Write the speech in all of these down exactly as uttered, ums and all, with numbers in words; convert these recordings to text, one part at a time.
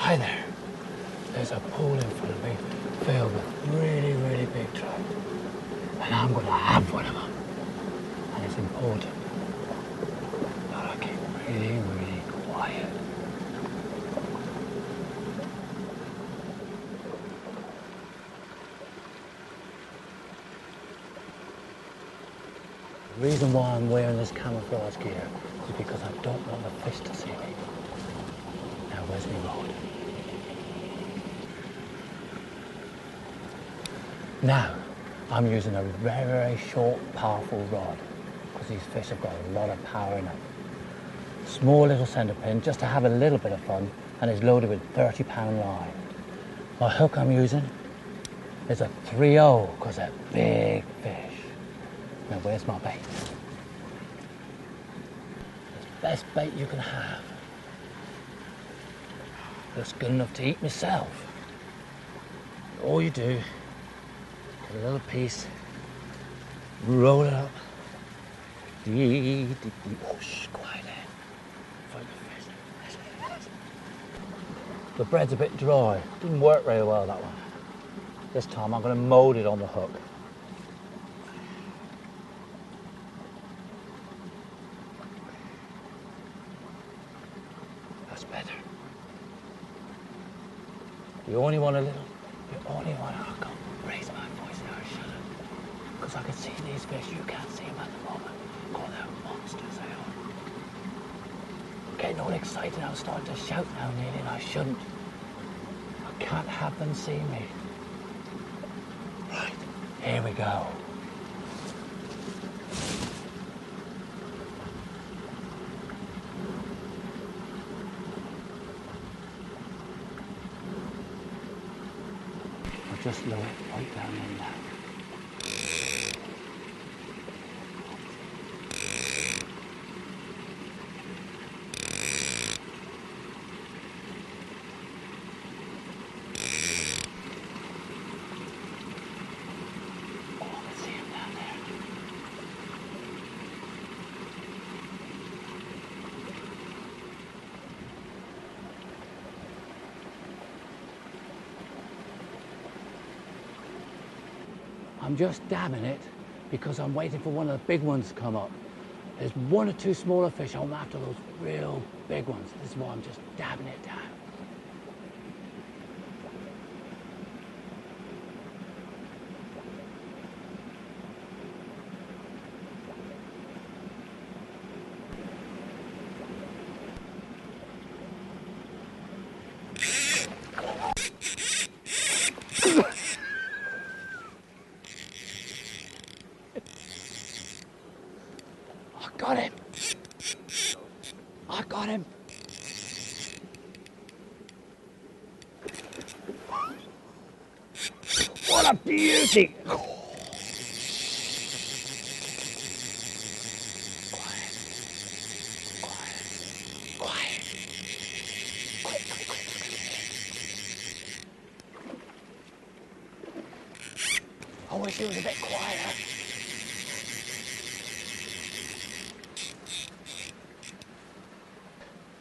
Hi there. There's a pool in front of me filled with really, really big trout. And I'm going to have one of them. And it's important that I keep really, really quiet. The reason why I'm wearing this camouflage gear is because I don't want the fish to see me. Now where's my rod? Now I'm using a very, very short, powerful rod because these fish have got a lot of power in them. Small little center pin just to have a little bit of fun, and it's loaded with thirty pound line. My hook I'm using is a three oh because they're big fish. Now where's my bait? It's the best bait you can have. That's good enough to eat myself. All you do, get a little piece, roll it up. Oh, shh, quiet there. Find the fish. The bread's a bit dry. Didn't work very well, that one. This time I'm going to mold it on the hook. That's better. You only want a little, you only want, I can't raise my voice now, I shouldn't. Because I can see these fish, you can't see them at the moment. God, they're monsters, they are. I'm getting all excited, I'm starting to shout now nearly, and I shouldn't. I can't have them see me. Right, here we go. Just lower it right down in there. Oh, I can see him down there. I'm just dabbing it because I'm waiting for one of the big ones to come up. There's one or two smaller fish. I'm after those real big ones. This is why I'm just dabbing it down. I got him. I got him. What a beauty. I wish it was a bit quieter.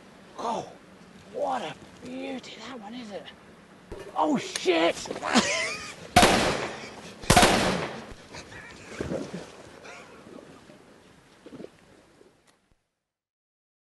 Oh, what a beauty that one, is it? Oh shit!